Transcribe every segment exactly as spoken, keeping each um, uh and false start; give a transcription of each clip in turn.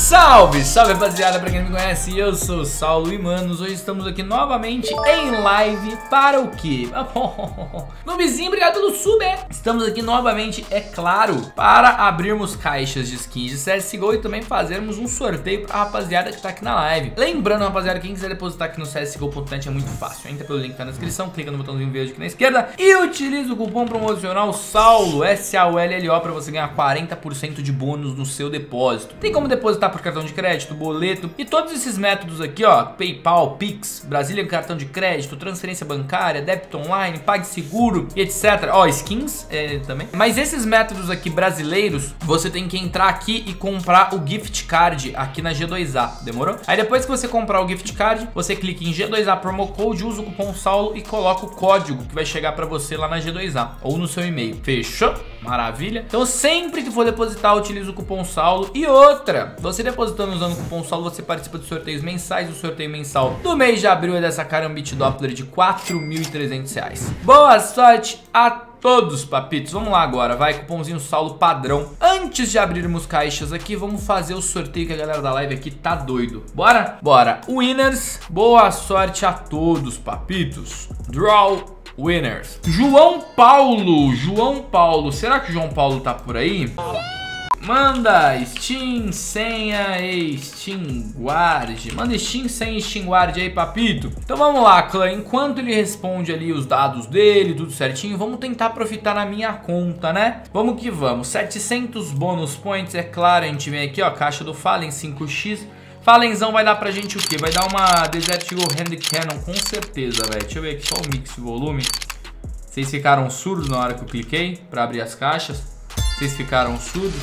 Salve, salve rapaziada, pra quem não me conhece, eu sou o Saulo e manos, hoje estamos aqui novamente em live para o quê? Noobzinho, obrigado pelo sub, é? Estamos aqui novamente, é claro, para abrirmos caixas de skins de C S G O e também fazermos um sorteio pra rapaziada que tá aqui na live. Lembrando, rapaziada, quem quiser depositar aqui no C S G O ponto net é muito fácil, entra pelo link que tá na descrição, clica no botãozinho verde aqui na esquerda e utiliza o cupom promocional SAULO, S A U L L O, pra você ganhar quarenta por cento de bônus no seu depósito. Tem como depositar por cartão de crédito, boleto e todos esses métodos aqui, ó, PayPal, Pix, Brasília cartão de crédito, transferência bancária, débito online, PagSeguro e etcétera. Ó, skins é, também. Mas esses métodos aqui brasileiros, você tem que entrar aqui e comprar o gift card aqui na G dois A, demorou? Aí depois que você comprar o gift card, você clica em G dois A Promo Code, usa o cupom SAULO e coloca o código que vai chegar pra você lá na G dois A ou no seu e-mail. Fechou? Maravilha? Então sempre que for depositar, utiliza o cupom SAULO. E outra, você depositando usando o cupom SAULO, você participa de sorteios mensais. O sorteio mensal do mês de abril é dessa Karambit Doppler de quatro mil e trezentos reais. Boa sorte a todos, papitos. Vamos lá agora, vai, cupomzinho SAULO padrão. Antes de abrirmos caixas aqui, vamos fazer o sorteio que a galera da live aqui tá doido. Bora? Bora. Winners, boa sorte a todos, papitos. Draw Winners. João Paulo, João Paulo, será que o João Paulo tá por aí? Manda Steam, senha e Steam Guard. Manda Steam, senha e Steam Guard aí, papito. Então vamos lá, clã. Enquanto ele responde ali os dados dele, tudo certinho, vamos tentar profitar na minha conta, né? Vamos que vamos. setecentos bônus points, é claro. A gente vem aqui, ó, caixa do Fallen cinco x. Fallenzão vai dar pra gente o quê? Vai dar uma Desert Eagle Hand Cannon, com certeza, velho. Deixa eu ver aqui só o mix de volume. Vocês ficaram surdos na hora que eu cliquei pra abrir as caixas? Vocês ficaram surdos?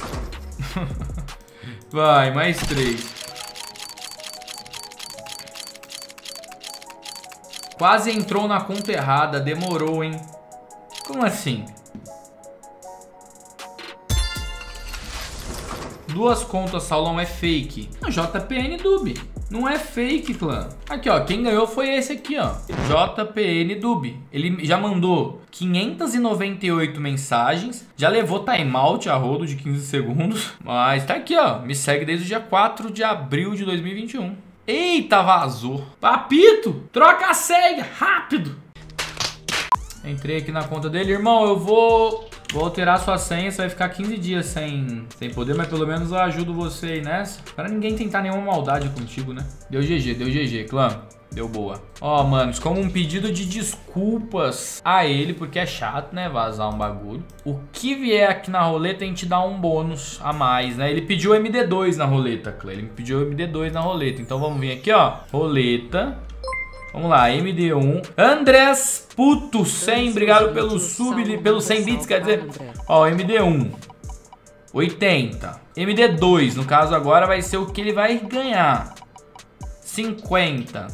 Vai, mais três. Quase entrou na conta errada, demorou, hein? Como assim? Duas contas, Saulão, é fake. J P N Dub. Não é fake, clã. Aqui, ó. Quem ganhou foi esse aqui, ó. J P N Dub. Ele já mandou quinhentas e noventa e oito mensagens. Já levou timeout a rodo de quinze segundos. Mas tá aqui, ó. Me segue desde o dia quatro de abril de dois mil e vinte e um. Eita, vazou. Papito, troca a senha. Rápido. Entrei aqui na conta dele. Irmão, eu vou... Vou alterar sua senha, você vai ficar quinze dias sem, sem poder, mas pelo menos eu ajudo você aí nessa. Para ninguém tentar nenhuma maldade contigo, né? Deu G G, deu G G, clã. Deu boa. Ó, manos, como um pedido de desculpas a ele, porque é chato, né, vazar um bagulho. O que vier aqui na roleta, a gente dá um bônus a mais, né? Ele pediu M D dois na roleta, clã. Ele me pediu M D dois na roleta. Então vamos vir aqui, ó. Roleta. Vamos lá, M D um. Andrés Puto cem, obrigado pelo sub, pelo cem bits, quer dizer. Ó, M D um. oitenta. M D dois, no caso agora vai ser o que ele vai ganhar. cinquenta.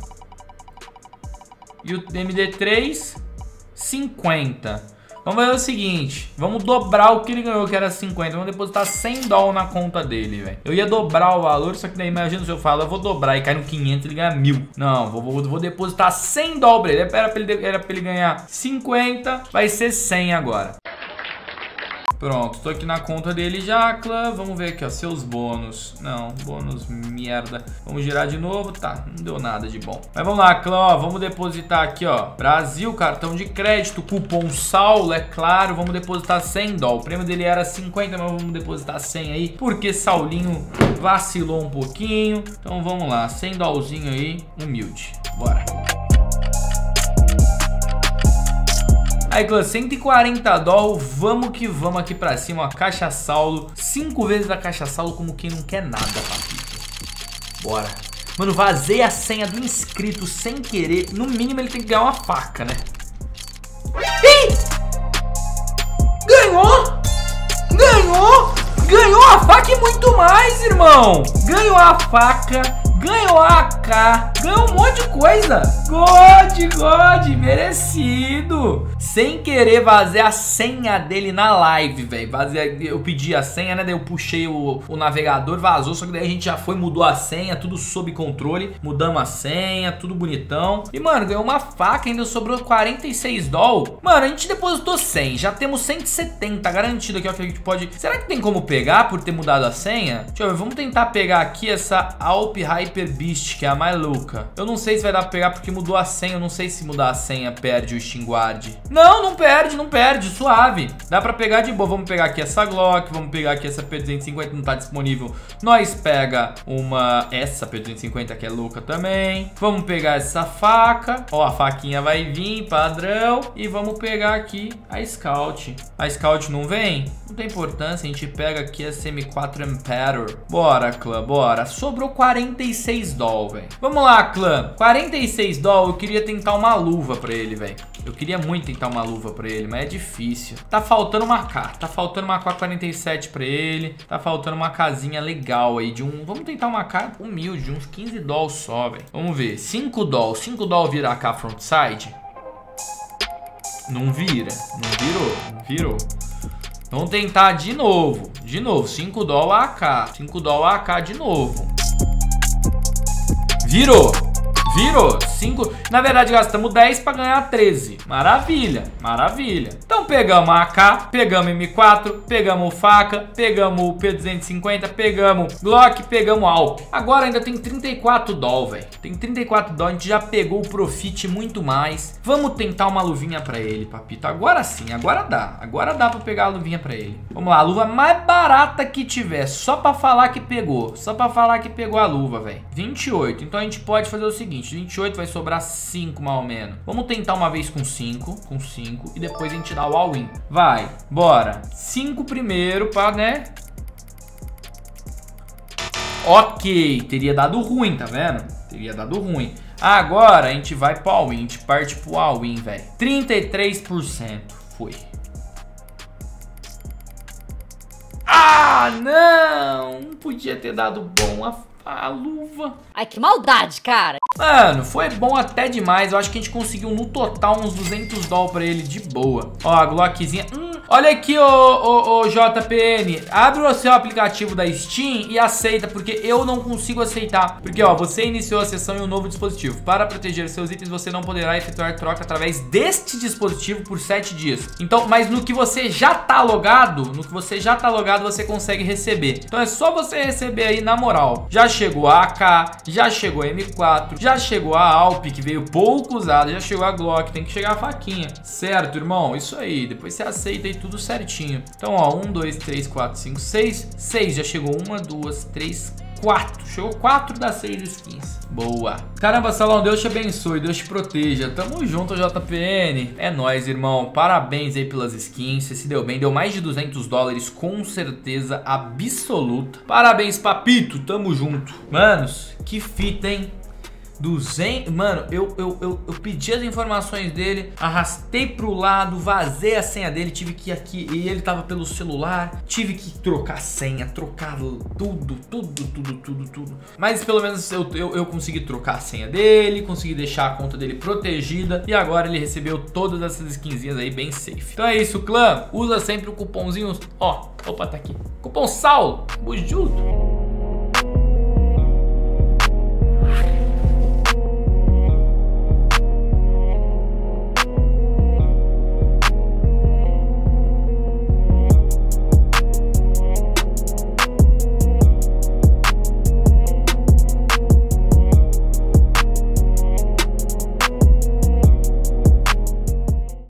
E o M D três, cinquenta. Vamos fazer o seguinte, vamos dobrar o que ele ganhou, que era cinquenta. Vamos depositar cem dólares na conta dele, velho. Eu ia dobrar o valor, só que daí imagina se eu falo, eu vou dobrar e cai no quinhentos e ele ganha mil. Não, vou, vou, vou depositar cem dólares. Era pra, ele, era pra ele ganhar cinquenta, vai ser cem agora. Pronto, tô aqui na conta dele já, clã. Vamos ver aqui, ó, seus bônus. Não, bônus merda. Vamos girar de novo, tá, não deu nada de bom. Mas vamos lá, clã, ó, vamos depositar aqui, ó, Brasil, cartão de crédito, cupom SAULO, é claro. Vamos depositar cem dólares. O prêmio dele era cinquenta, mas vamos depositar cem aí, porque Saulinho vacilou um pouquinho. Então vamos lá, cem dólarzinho aí, humilde. Bora. Aí, clã, cento e quarenta dólares, vamos que vamos aqui pra cima, a caixa Saulo, cinco vezes a caixa Saulo como quem não quer nada, papito. Bora. Mano, vazei a senha do inscrito sem querer, no mínimo ele tem que ganhar uma faca, né? Ih! Ganhou! Ganhou! Ganhou a faca e muito mais, irmão! Ganhou a faca, ganhou a A K, ganhou um monte de coisa. God, God, merecido. sem querer vazei a senha dele na live, velho. Eu pedi a senha, né? Daí eu puxei o, o navegador, vazou. Só que daí a gente já foi, mudou a senha, tudo sob controle. Mudamos a senha, tudo bonitão. E, mano, ganhou uma faca, ainda sobrou quarenta e seis dólares. Mano, a gente depositou cem, já temos cento e setenta garantido aqui, ó, que a gente pode... Será que tem como pegar por ter mudado a senha? Deixa eu ver, vamos tentar pegar aqui essa Alp Hyper Beast, que é a mais louca. Eu não sei se vai dar pra pegar porque mudou a senha. Eu não sei se mudar a senha perde o Steam Guard. Não, não perde, não perde, suave. Dá pra pegar de boa. Vamos pegar aqui essa Glock, vamos pegar aqui essa P duzentos e cinquenta, não tá disponível. Nós pega uma... Essa P duzentos e cinquenta que é louca também. Vamos pegar essa faca. Ó, a faquinha vai vir, padrão. E vamos pegar aqui a Scout. A Scout não vem? Não tem importância, a gente pega aqui essa M quatro Emperor. Bora, clã, bora. Sobrou quarenta e seis dólares, velho. Vamos lá, clã. quarenta e seis dólares, eu queria tentar uma luva pra ele, velho. Eu queria muito tentar uma luva pra ele, mas é difícil. Tá faltando uma K. Tá faltando uma K quarenta e sete pra ele. Tá faltando uma casinha legal aí de um... Vamos tentar uma K humilde, uns quinze dólares só, velho. Vamos ver. cinco dólares. cinco dólares vira a K frontside? Não vira. Não virou. Não virou. Vamos tentar de novo. De novo. cinco dólares A K. cinco dólares A K de novo. Virou. Virou. cinco. Na verdade, gastamos dez para ganhar treze. Maravilha. Maravilha. Então, pegamos a A K, pegamos M quatro, pegamos faca, pegamos o P duzentos e cinquenta, pegamos Glock, pegamos Alp. Agora ainda tem trinta e quatro dólares, velho. Tem trinta e quatro dólares. A gente já pegou o profit muito mais. Vamos tentar uma luvinha para ele, papito. Agora sim. Agora dá. Agora dá para pegar a luvinha para ele. Vamos lá. A luva mais barata que tiver. Só para falar que pegou. Só para falar que pegou a luva, velho. vinte e oito. Então, a gente pode fazer o seguinte. vinte e oito vai sobrar cinco, mais ou menos. Vamos tentar uma vez com cinco. Com cinco. E depois a gente dá o all-in. Vai. Bora. cinco primeiro, pra, né? Ok. Teria dado ruim, tá vendo? Teria dado ruim. Agora a gente vai pro all-in. A gente parte pro all-in, velho. trinta e três por cento. Foi. Ah, não! Não podia ter dado bom a, a luva. Ai, que maldade, cara. Mano, foi bom até demais. Eu acho que a gente conseguiu no total uns duzentos dólares pra ele de boa. Ó, a Glockzinha. Hum, olha aqui, ô, ô, ô J P N. Abre o seu aplicativo da Steam e aceita, porque eu não consigo aceitar. Porque, ó, você iniciou a sessão em um novo dispositivo. Para proteger seus itens, você não poderá efetuar troca através deste dispositivo por sete dias. Então, mas no que você já tá logado, no que você já tá logado, você consegue receber. Então é só você receber aí na moral. Já chegou a A K, já chegou a M quatro, já chegou a Alp, que veio pouco usada, já chegou a Glock, tem que chegar a faquinha. Certo, irmão? Isso aí. Depois você aceita aí tudo certinho. Então, ó, um, dois, três, quatro, cinco, seis. seis, já chegou uma, duas, três, quatro. Chegou quatro das seis skins. Boa. Caramba, Salão, Deus te abençoe, Deus te proteja. Tamo junto, J P N. É nóis, irmão. Parabéns aí pelas skins. Você se deu bem. Deu mais de duzentos dólares, com certeza absoluta. Parabéns, papito. Tamo junto. Manos, que fita, hein? duzentos, mano, eu, eu, eu, eu pedi as informações dele, arrastei pro lado, vazei a senha dele, tive que ir aqui, e ele tava pelo celular, tive que trocar a senha, trocar tudo, tudo, tudo, tudo, tudo. Mas pelo menos eu, eu, eu consegui trocar a senha dele, consegui deixar a conta dele protegida, e agora ele recebeu todas essas skinzinhas aí bem safe. Então é isso, clã, usa sempre o cupomzinho, ó, opa, tá aqui, cupom Saulo, tamo junto.